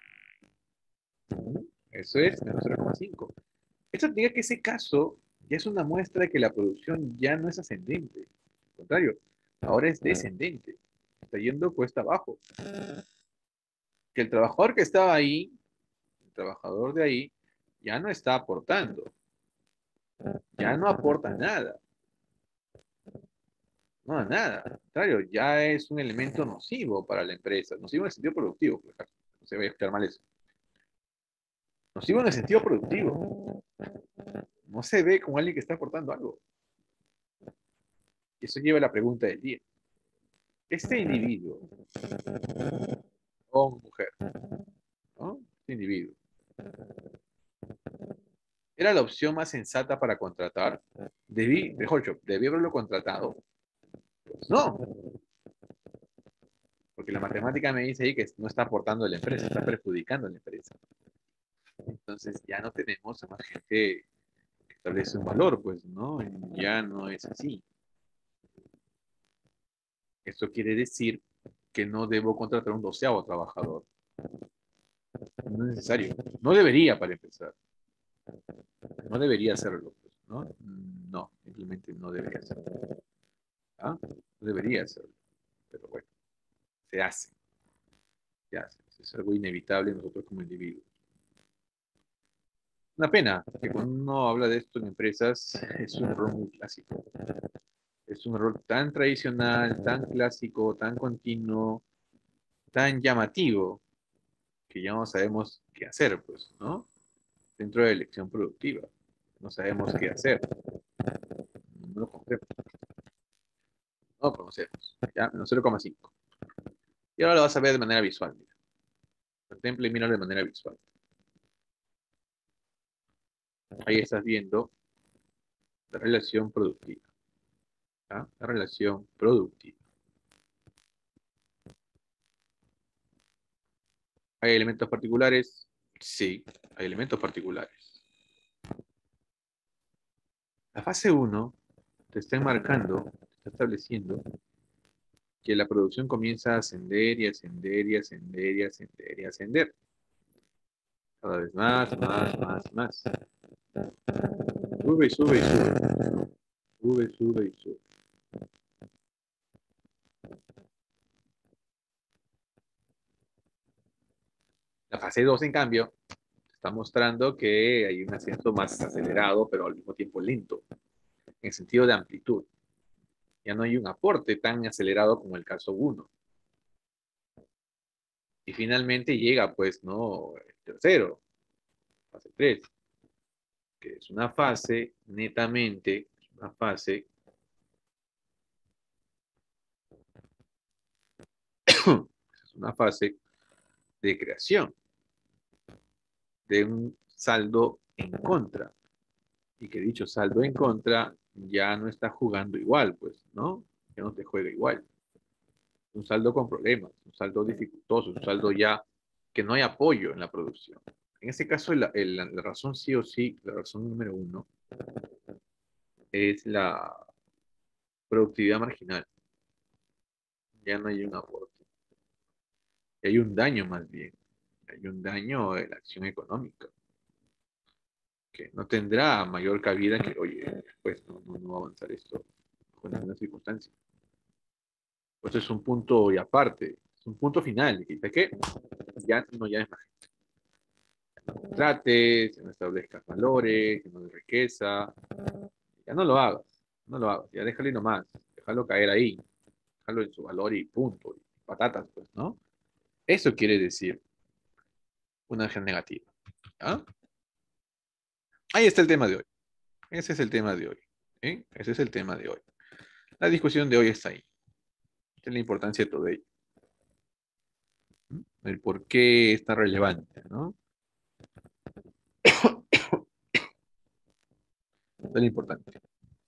Eso es menos 0,5. Esto significa que ese caso ya es una muestra de que la producción ya no es ascendente. Al contrario, ahora es descendente. Está yendo cuesta abajo. Que el trabajador que estaba ahí, el trabajador de ahí, ya no está aportando. Ya no aporta nada. No, nada. Al contrario, ya es un elemento nocivo para la empresa. Nocivo en el sentido productivo, por ejemplo. No se vaya a escuchar mal eso. Nocivo en el sentido productivo. No se ve como alguien que está aportando algo. Y eso lleva a la pregunta del día. Este individuo, o mujer, ¿no? Este individuo, ¿era la opción más sensata para contratar? Mejor dicho, ¿debí haberlo contratado? Pues no, porque la matemática me dice ahí que no está aportando a la empresa, está perjudicando a la empresa. Entonces ya no tenemos a más gente que establece un valor, pues, ¿no? Ya no es así. Esto quiere decir que no debo contratar un 12º trabajador. No es necesario. No debería, para empezar. No debería hacerlo, pues, ¿no? No, simplemente no debería hacerlo. ¿Ah? No debería hacerlo. Pero bueno, se hace. Se hace. Es algo inevitable en nosotros como individuos. Una pena que cuando uno habla de esto en empresas es un error muy clásico. Es un error tan tradicional, tan clásico, tan continuo, tan llamativo, que ya no sabemos qué hacer, pues, ¿no? Dentro de la elección productiva. No sabemos qué hacer. No lo conocemos. No lo conocemos. Ya, menos 0,5. Y ahora lo vas a ver de manera visual. Mira. Contempla y mira de manera visual. Ahí estás viendo la relación productiva. ¿Ah? La relación productiva. ¿Hay elementos particulares? Sí, hay elementos particulares. La fase uno te está enmarcando, te está estableciendo que la producción comienza a ascender y ascender y ascender y ascender y ascender. Cada vez más, más, más, más. Sube y sube y sube. Sube, sube y sube. La fase 2, en cambio, está mostrando que hay un ascenso más acelerado, pero al mismo tiempo lento, en el sentido de amplitud. Ya no hay un aporte tan acelerado como el caso uno. Y finalmente llega, pues, ¿no? El tercero, fase 3, que es una fase netamente, una fase, es una fase de creación, de un saldo en contra. Y que dicho saldo en contra ya no está jugando igual, pues, ¿no? Ya no te juega igual. Un saldo con problemas, un saldo dificultoso, un saldo ya que no hay apoyo en la producción. En este caso, la razón sí o sí, la razón número uno, es la productividad marginal. Ya no hay un aporte. Y hay un daño más bien. Hay un daño en la acción económica, que no tendrá mayor cabida que, oye, pues no va a avanzar esto con ninguna circunstancia. Pues es un punto y aparte, es un punto final. ¿Y de qué? Ya no llames más gente. No trates, no establezcas valores, que no de riqueza. Ya no lo hagas, no lo hagas. Ya déjalo ahí nomás. Déjalo caer ahí. Déjalo en su valor y punto. Y patatas, pues, ¿no? Eso quiere decir una acción negativa. ¿Ya? Ahí está el tema de hoy. Ese es el tema de hoy. ¿Sí? Ese es el tema de hoy. La discusión de hoy está ahí. Esta es la importancia de todo ello. ¿Mm? El por qué es tan relevante, ¿no? Esta es la importancia.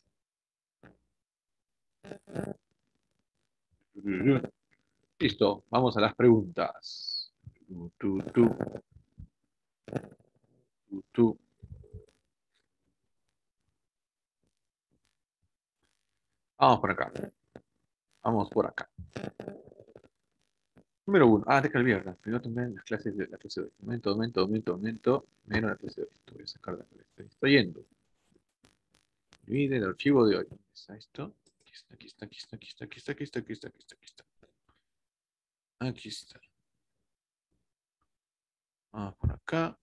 Listo, vamos a las preguntas. Tú, tú, tú. Vamos por acá. Vamos por acá. Número uno. Ah, deja el viernes. Primero tomé las clases de la clase de hoy. Momento. Menos la clase de hoy. Esto voy a sacar de la clase. Estoy yendo. Divide el archivo de hoy. ¿Dónde está esto? Aquí está. Aquí está. Vamos por acá.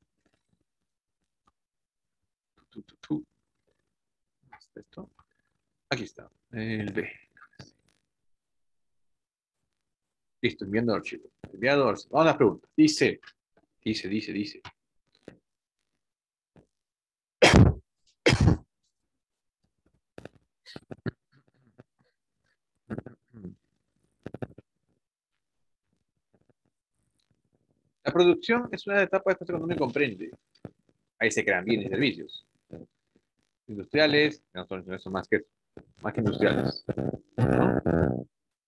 Tú. ¿Dónde está esto? Aquí está. El B. Listo, enviando el archivo. Enviado al archivo. Vamos a las preguntas. Dice. La producción es una etapa de proceso económico que comprende. Ahí se crean bienes y servicios. Industriales, no son más que industriales. ¿No?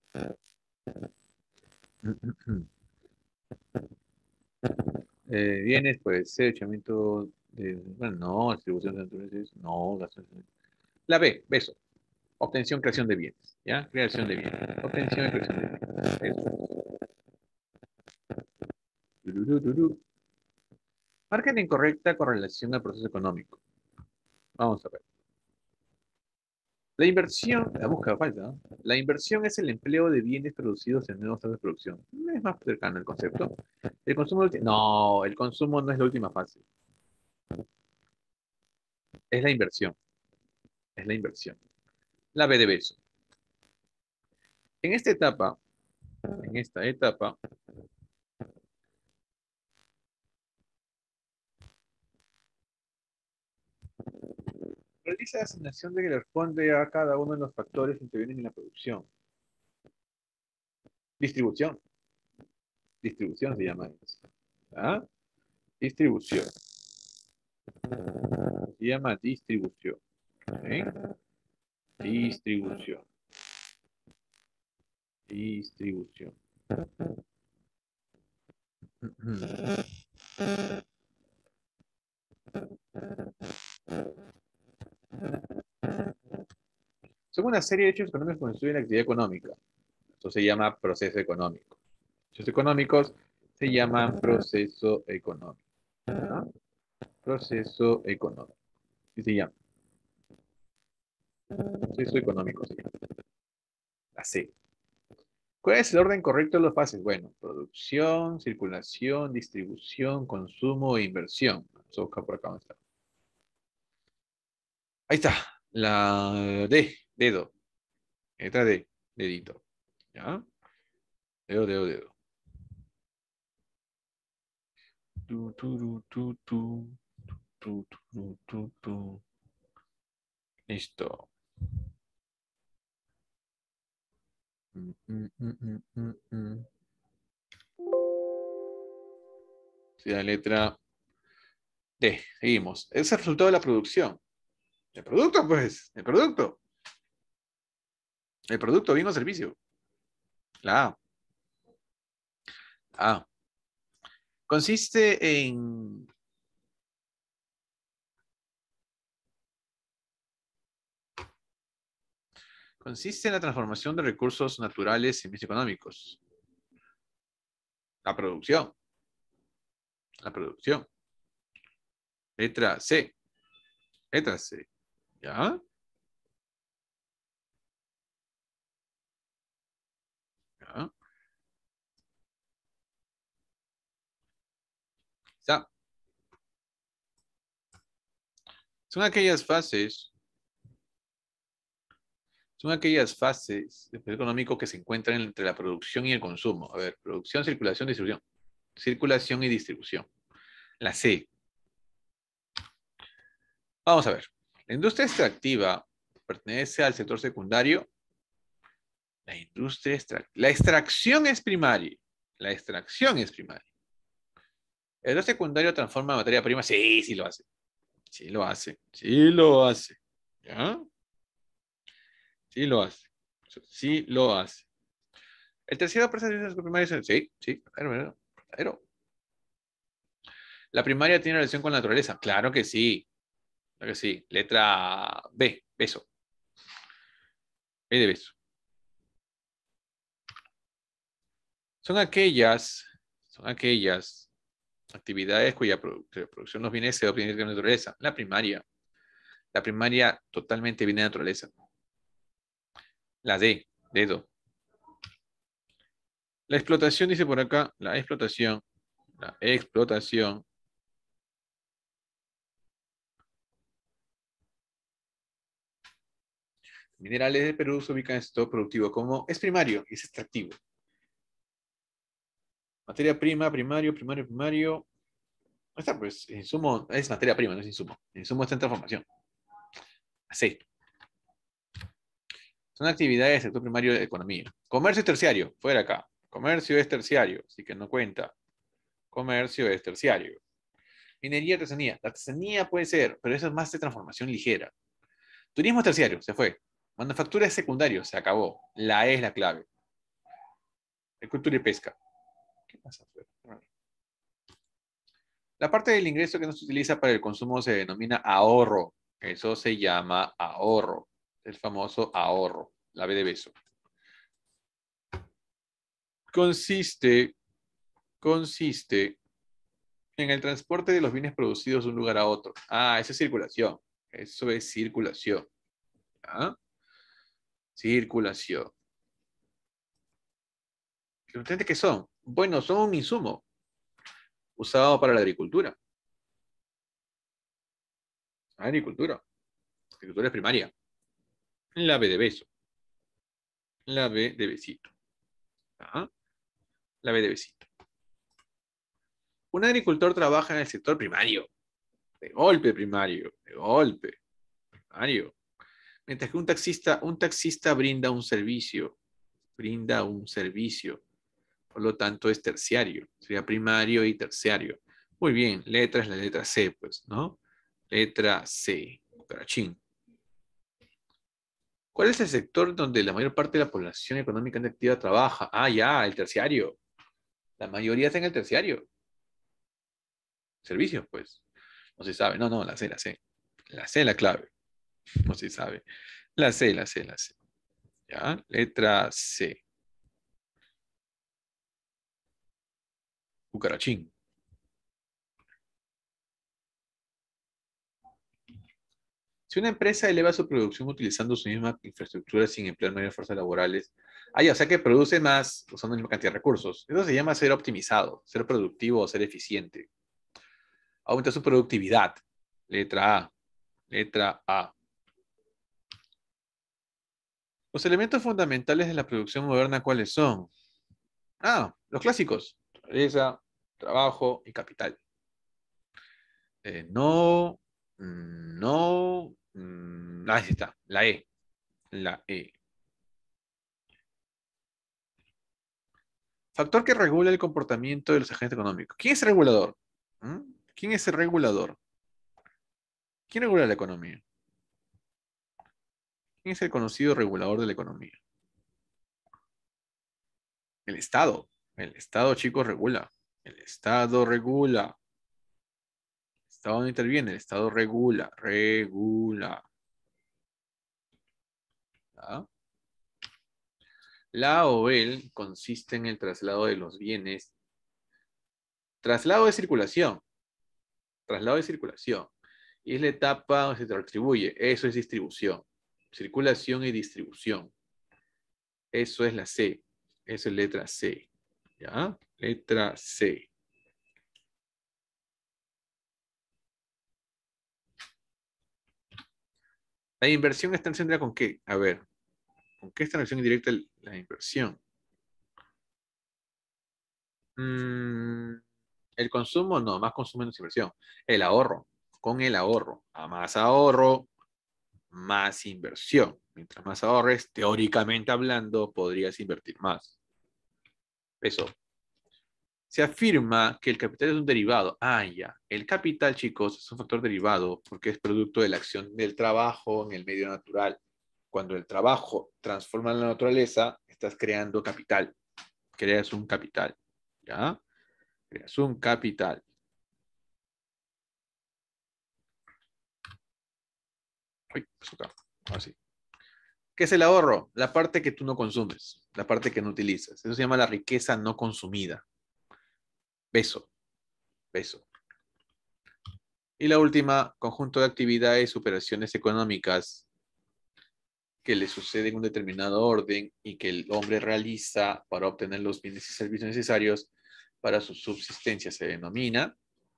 Bienes, pues, echamiento de. Bueno, no, distribución de naturales, no, gasto. La B, beso. Obtención, creación de bienes. ¿Ya? Creación de bienes. Obtención y creación de bienes. Eso. Tururururu. Marca la incorrecta correlación al proceso económico. Vamos a ver. La inversión, la búsqueda falta, ¿no? La inversión es el empleo de bienes producidos en nuevas fases de producción. Es más cercano el concepto. El consumo, no, el consumo no es la última fase. Es la inversión. Es la inversión. La B de beso. En esta etapa, en esta etapa, realiza la asignación de que responde a cada uno de los factores que intervienen en la producción. Distribución. Distribución se llama eso. ¿Ah? Distribución. Se llama distribución. ¿Sí? Distribución. Distribución. Son una serie de hechos económicos que constituyen la actividad económica. Esto se llama proceso económico. Hechos económicos se llaman proceso económico. ¿Ah? Proceso económico. ¿Qué se llama? Proceso económico se llama. La C. ¿Cuál es el orden correcto de los fases? Bueno, producción, circulación, distribución, consumo e inversión. Vamos a buscar por acá dónde está. Ahí está. La D, dedo. Letra D, dedito. ¿Ya? Dedo. Tu. Listo. Mm. Sí, la letra D. Seguimos. Es el resultado de la producción. El producto, pues. El producto. El producto, bien o servicio. La A. A. Consiste en. Consiste en la transformación de recursos naturales en bienes económicos. La producción. La producción. Letra C. Letra C. ¿Ya? Está. Son aquellas fases, del proceso económico que se encuentran entre la producción y el consumo. A ver, producción, circulación, distribución. Circulación y distribución. La C. Vamos a ver. La industria extractiva pertenece al sector secundario. La extracción es primaria. La extracción es primaria. ¿El sector secundario transforma materia prima? Sí, sí lo hace. Sí lo hace. Sí lo hace. ¿Ya? Sí lo hace. Sí lo hace. ¿El terciario presta servicios primarios? Sí, sí. Claro, claro. ¿La primaria tiene relación con la naturaleza? Claro que sí. Claro que sí. Letra B. Beso. B de beso. Son aquellas actividades cuya producción nos viene se obtiene de la naturaleza. La primaria. La primaria totalmente viene de la naturaleza. La D. Dedo. La explotación, dice por acá, la explotación. La explotación. Minerales de Perú se ubican en sector productivo como es primario y es extractivo. Materia prima, primario. Está, pues, insumo es materia prima, no es insumo. Insumo está en transformación. Así. Son actividades del sector primario de economía. Comercio terciario, fuera acá. Comercio es terciario, así que no cuenta. Comercio es terciario. Minería, artesanía. La artesanía puede ser, pero eso es más de transformación ligera. Turismo terciario, se fue. Manufactura es secundario, se acabó. La E es la clave. Agricultura y pesca. ¿Qué pasa afuera? La parte del ingreso que no se utiliza para el consumo se denomina ahorro. Eso se llama ahorro. El famoso ahorro. La B de beso. Consiste, consiste en el transporte de los bienes producidos de un lugar a otro. Ah, esa es circulación. Eso es circulación. ¿Ah? Circulación. ¿Ustedes qué son? Bueno, son un insumo usado para la agricultura. Agricultura. Agricultura es primaria. La B de beso. La B de besito. ¿Ah? La B de besito. Un agricultor trabaja en el sector primario. De golpe primario. De golpe primario. Mientras que un taxista brinda un servicio. Brinda un servicio. Por lo tanto, es terciario. Sería primario y terciario. Muy bien, letra es la letra C, pues, ¿no? Letra C. Carachín. ¿Cuál es el sector donde la mayor parte de la población económicamente activa trabaja? Ah, ya, el terciario. La mayoría está en el terciario. Servicios, pues. No se sabe. No, no, la C, la C. La C es la clave. No se sabe. La C, la C, la C. ¿Ya? Letra C. Cucarachín. Si una empresa eleva su producción utilizando su misma infraestructura sin emplear mayores fuerzas laborales, o sea que produce más usando la misma cantidad de recursos. Eso se llama ser optimizado, ser productivo o ser eficiente. Aumenta su productividad. Letra A. Letra A. Los elementos fundamentales de la producción moderna, ¿cuáles son? Ah, los clásicos. Naturaleza, trabajo y capital. No, no, ahí está, la E. La E. Factor que regula el comportamiento de los agentes económicos. ¿Quién es el regulador? ¿Mm? ¿Quién es el regulador? ¿Quién regula la economía? ¿Quién es el conocido regulador de la economía? El Estado. El Estado, chicos, regula. El Estado regula. El Estado no interviene, el Estado regula. Regula. ¿Ah? La OEL consiste en el traslado de los bienes. Traslado de circulación. Traslado de circulación. Y es la etapa donde se distribuye. Eso es distribución. Circulación y distribución. Eso es la C. Eso es letra C. ¿Ya? Letra C. La inversión está centrada con qué? A ver, ¿con qué está en relación indirecta la inversión? Mm, el consumo, no, más consumo menos inversión. El ahorro, con el ahorro. A más ahorro, más inversión. Mientras más ahorres, teóricamente hablando, podrías invertir más. Eso. Se afirma que el capital es un derivado. Ah, ya. El capital, chicos, es un factor derivado porque es producto de la acción del trabajo en el medio natural. Cuando el trabajo transforma la naturaleza, estás creando capital. Creas un capital. ¿Ya? Creas un capital. Uy, pues acá. Ahora sí. ¿Qué es el ahorro? La parte que tú no consumes, la parte que no utilizas. Eso se llama la riqueza no consumida. Peso, peso. Y la última, conjunto de actividades, operaciones económicas que le suceden en un determinado orden y que el hombre realiza para obtener los bienes y servicios necesarios para su subsistencia. Se denomina.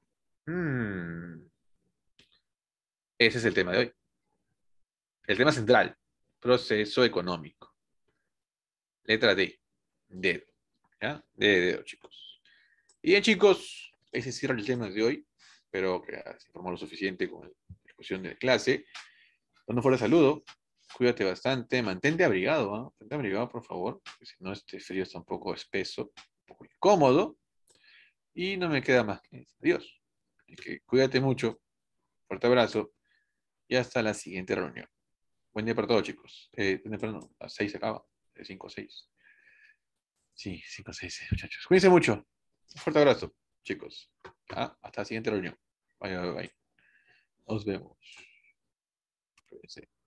Ese es el tema de hoy. El tema central, proceso económico. Letra D, dedo. ¿Ya? D de dedo, chicos. Y bien, chicos, ese cierra el tema de hoy. Espero que se informó lo suficiente con la discusión de clase. Cuando fuera saludo, cuídate bastante, mantente abrigado, ¿ah? Mantente abrigado, por favor, porque si no, este frío está un poco espeso, un poco incómodo, y no me queda más que adiós. Así que cuídate mucho, fuerte abrazo, y hasta la siguiente reunión. Buen día para todos, chicos. Temprano, a las 6 se acaba, de 5 a 6. Sí, 5 a 6, muchachos. Cuídense mucho. Un fuerte abrazo, chicos. Ah, hasta la siguiente reunión. Bye, bye, bye. Nos vemos. Cuídense.